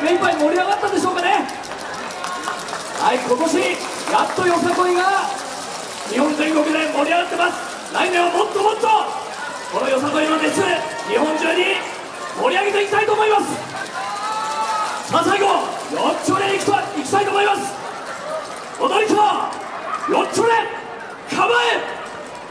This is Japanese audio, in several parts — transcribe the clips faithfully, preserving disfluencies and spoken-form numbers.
目いっぱい盛り上がったでしょうかね。はい、今年やっとよさこいが日本全国で盛り上がってます。来年はもっともっとこのよさこいの熱日本中に盛り上げていきたいと思います。さあ最後よっちょでいきたいきたいと思います。踊り子よっちょで構え。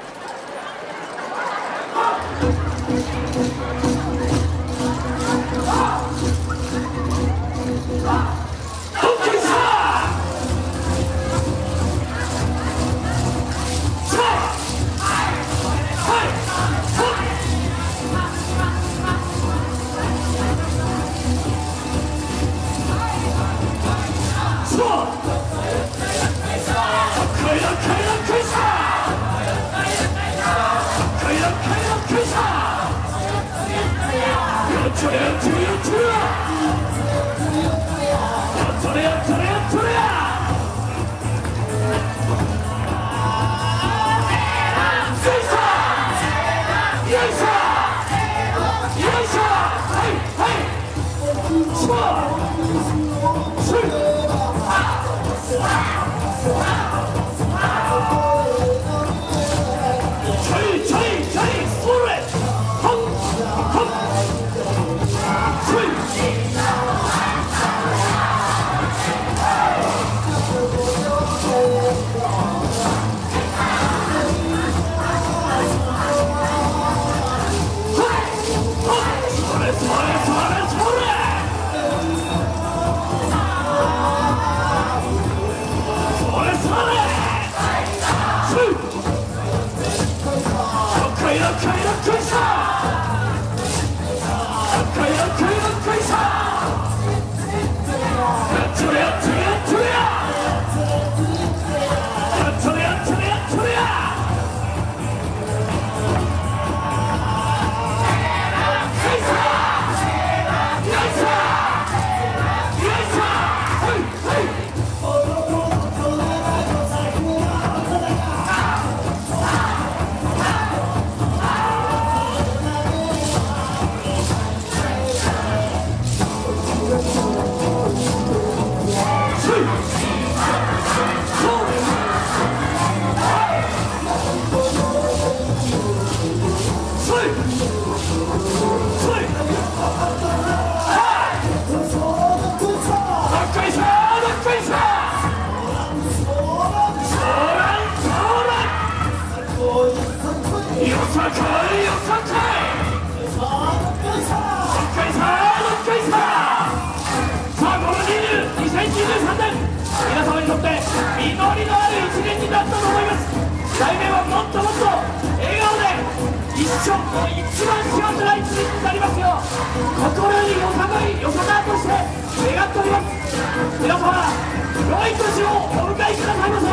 皆様にとって実りのある一年になったと思います。来年はもっともっと笑顔で一生の一番幸せな一年になりますよう心よりよさこいよさかとして願っております。皆様良い年をお迎えくださいませ。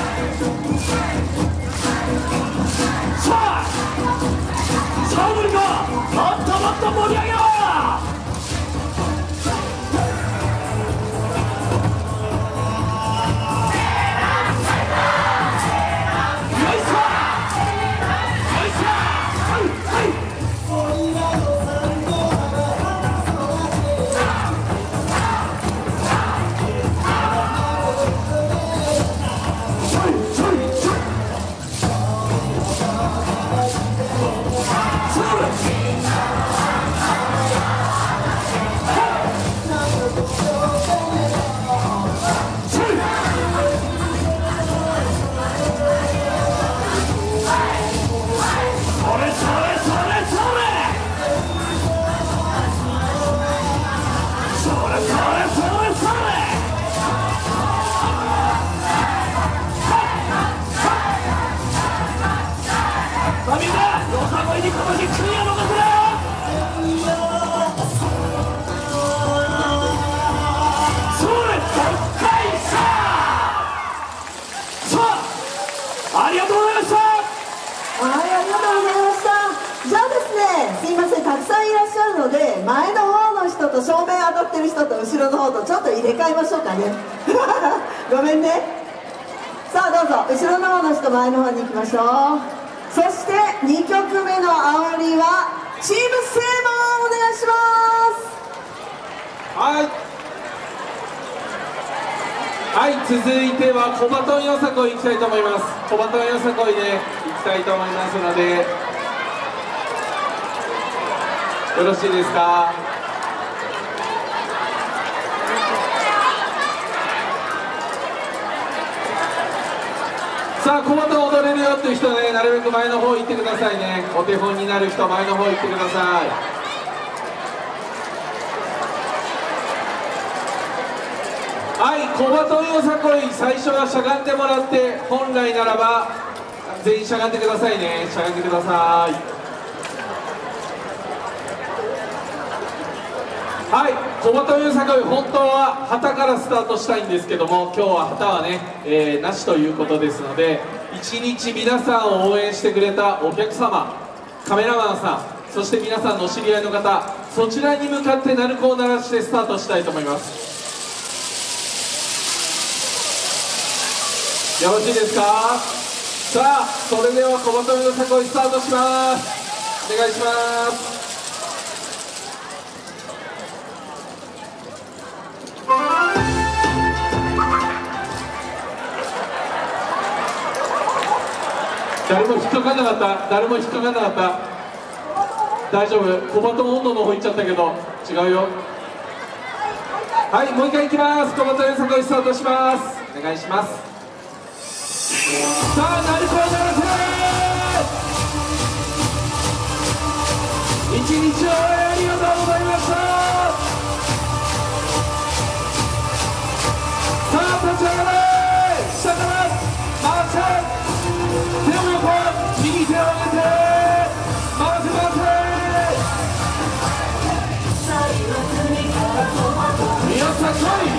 さあさあ踊り子もっともっと盛り上げろ。ありがとうございました。 はい、ありがとうございました。じゃあですね、すいません、たくさんいらっしゃるので、前の方の人と正面当たってる人と後ろの方とちょっと入れ替えましょうかね。ごめんね。さあどうぞ、後ろの方の人前の方に行きましょう。そしてにきょくめの煽りはチームセイモンお願いします。 はい、 はい、続いては小バトンよさこい行きたいと思います。小バトンよさこいで行きたいと思いますので、よろしいですか。さあ、小バトン踊れるよっていう人ね、なるべく前の方行ってくださいね。お手本になる人、前の方行ってください。はい、小バトンよさこい、最初はしゃがんでもらって、本来ならば全員しゃがんでくださいね。しゃがんでください。はい、小バトンよさこい、本当は旗からスタートしたいんですけども、今日は旗はね、えー、なしということですので、一日皆さんを応援してくれたお客様、カメラマンさん、そして皆さんのお知り合いの方、そちらに向かって鳴子を鳴らしてスタートしたいと思います。よろしいですか。さあ、それでは小バトンよさこいスタートします。お願いします。誰も引っかかんなかった。誰も引っかかんなかった。大丈夫。小バトン温度の方行っちゃったけど違うよ。はい、もう一回いきます。小バトンよさこいスタートします。お願いします。さあ、鳴子を鳴らせ。一日応援ありがとうございました。さあ、立ち上がれ。下から回せ。手を横、右手を上げて回せ回せ。よっしゃ来い。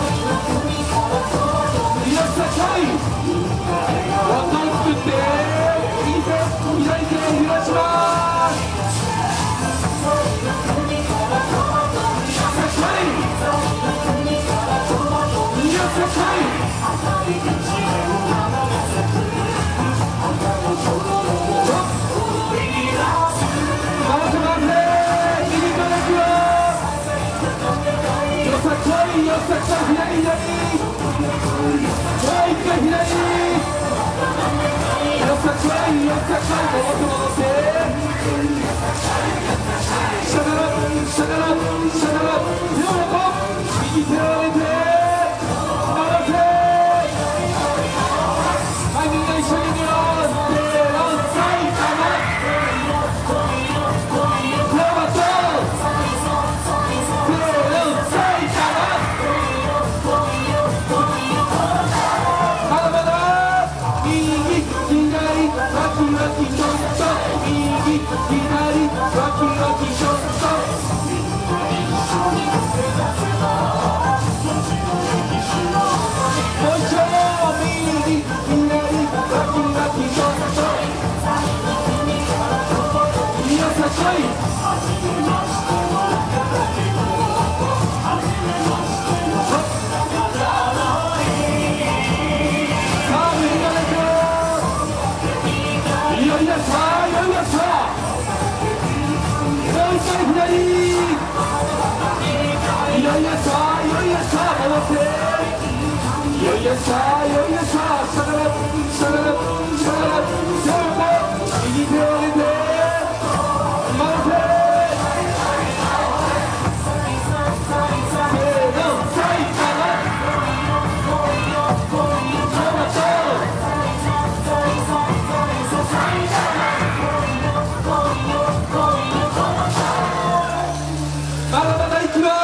よっしゃ来い。輪っかを作って右手左手を揺らします。よっしゃ来い。よっしゃ来い。よっしゃ来い。左左。もう一回左。よっしゃ来い。よっしゃ来い。戻って戻って。下から下から下から手を横。右手を上げて回せ。はい、みんな一緒にいくよ。せーの、埼玉小バトン。せーの、埼玉。よいしょよいしょ、下から下から下から手を横、右手を上げて回せ。せーの、埼玉まだまだ行きます。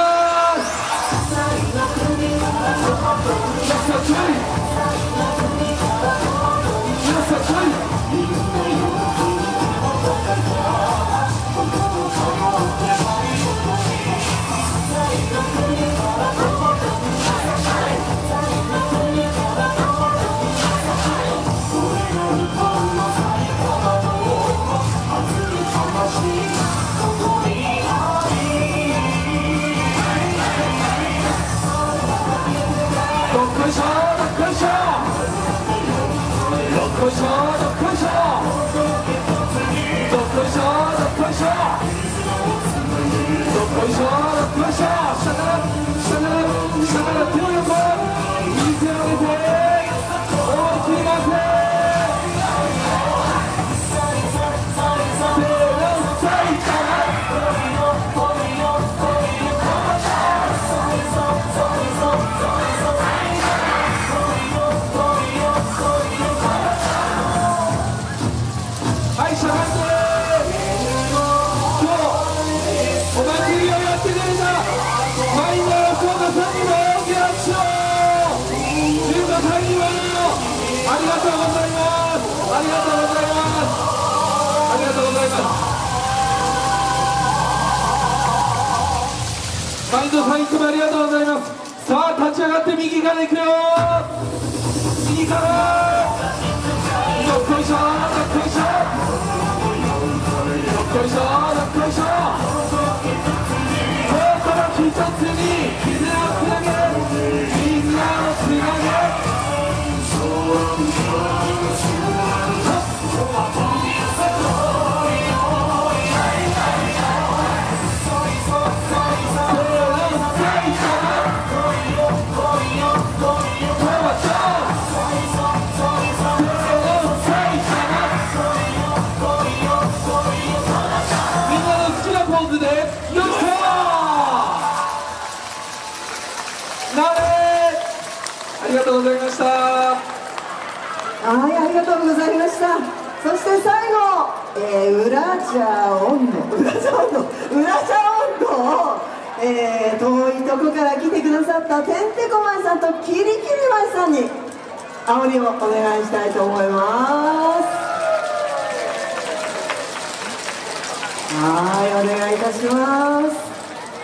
下から下から下から手を横、右手をさんにも大きな拍手を。じゅうごさいにもありがとうございます。ありがとうございます。ありがとうございます。マインドさんいつもありがとうございます。さあ立ち上がって右から行くよ。右からどっこいしょどっこいしょどっこいしょどっこいしょ。心一つに絆をつなげ絆をつなげ。ありがとうございました。 はい、ありがとうございました。そして最後、えー、ウラジャ温度、ウラジャ温度、ウラジャ温度を、えー、遠いとこから来てくださったてんてこまいさんとキリキリまいさんに煽りをお願いしたいと思います。はい、お願いいたします。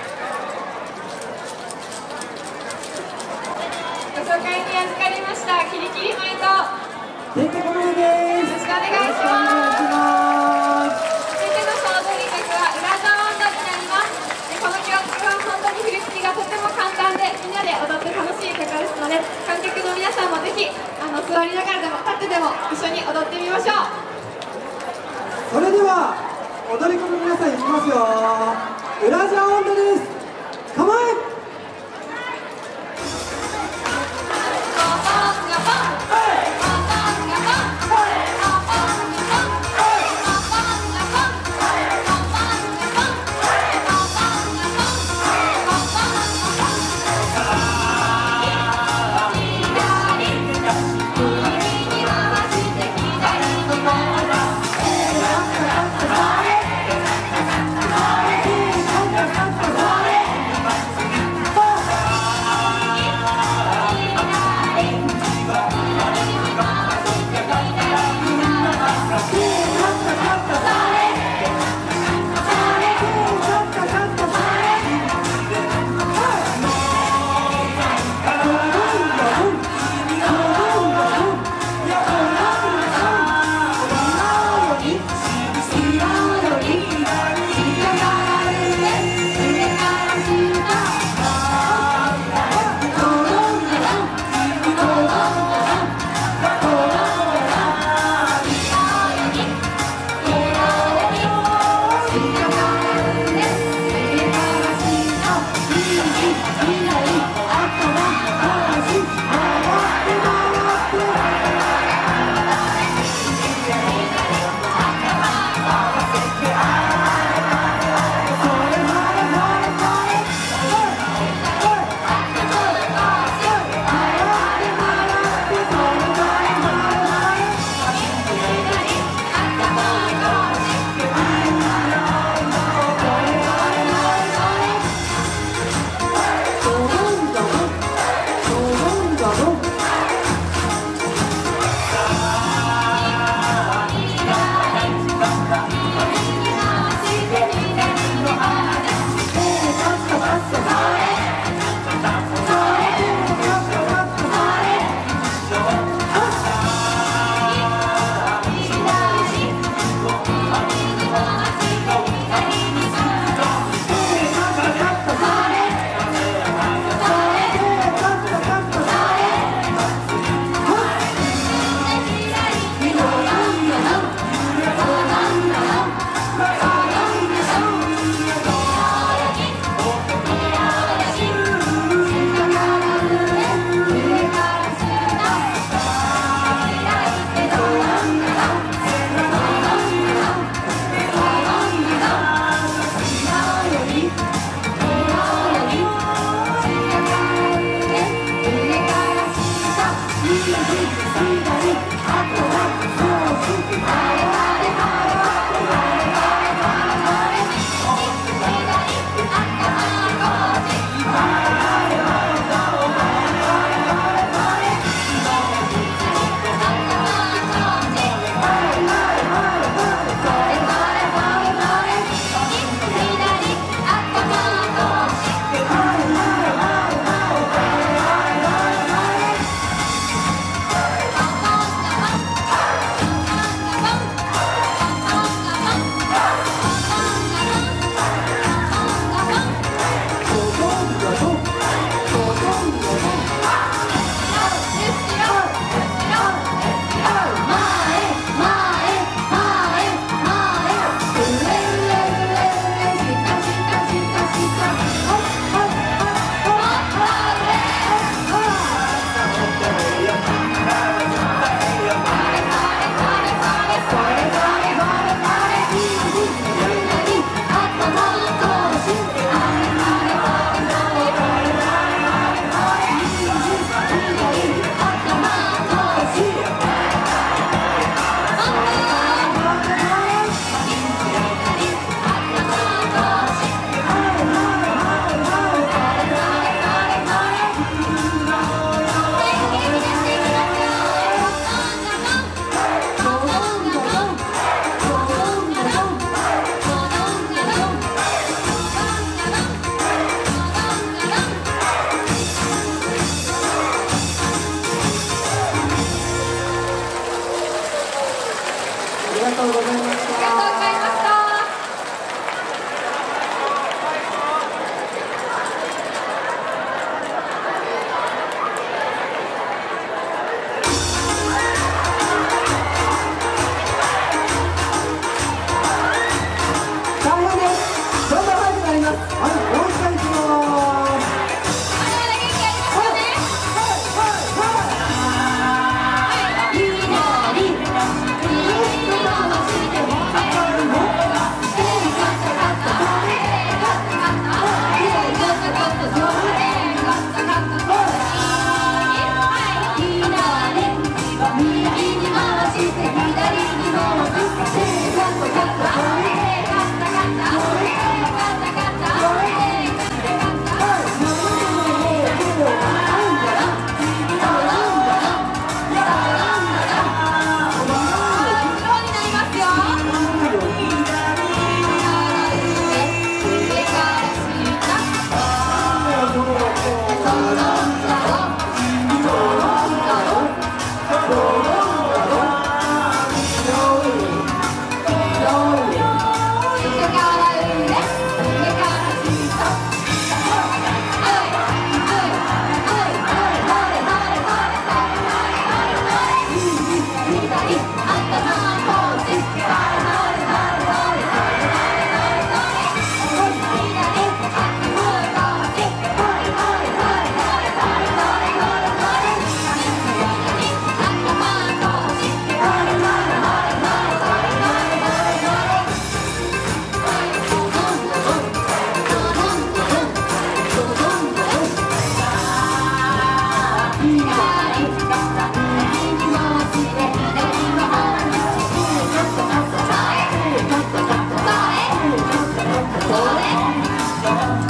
ご紹介に預かりましたキリキリマイとてんてこまいです。 よろしくお願いします。続いての総踊り曲は裏座音頭になります。この曲は本当に振り付けがとても簡単でみんなで踊って楽しい曲ですので、観客の皆さんもぜひあの座りながらでも立ってでも一緒に踊ってみましょう。 それでは踊り子の皆さんいきますよ。裏座音頭です。構え。 Bye.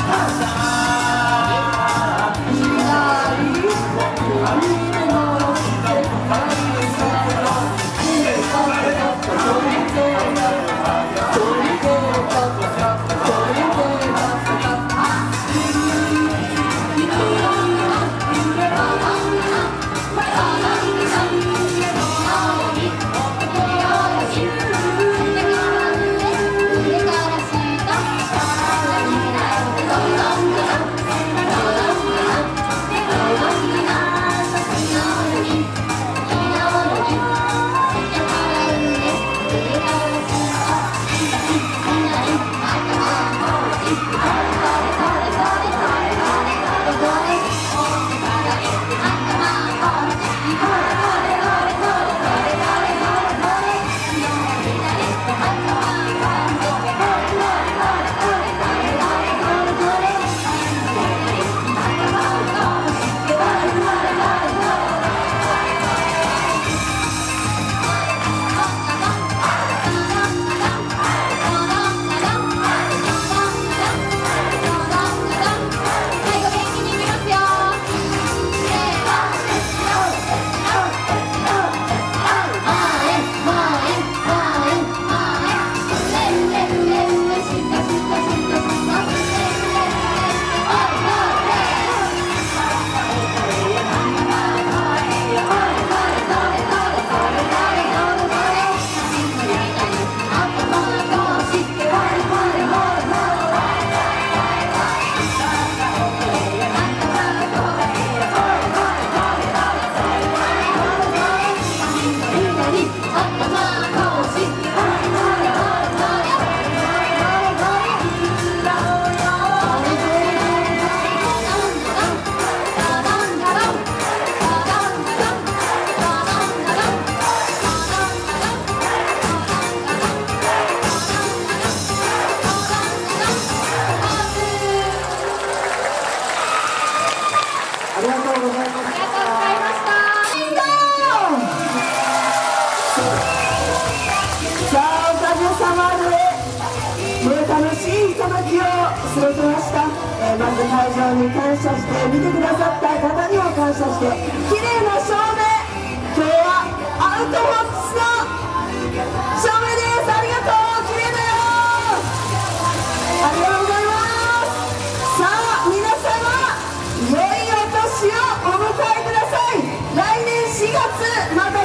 過ごしました、えー、まず会場に感謝して見てくださった方にも感謝して綺麗な照明、今日はアウトフォックスの照明です。ありがとう、綺麗だよ、ありがとうございます。さあ皆様、良いお年をお迎えください。来年しがつまた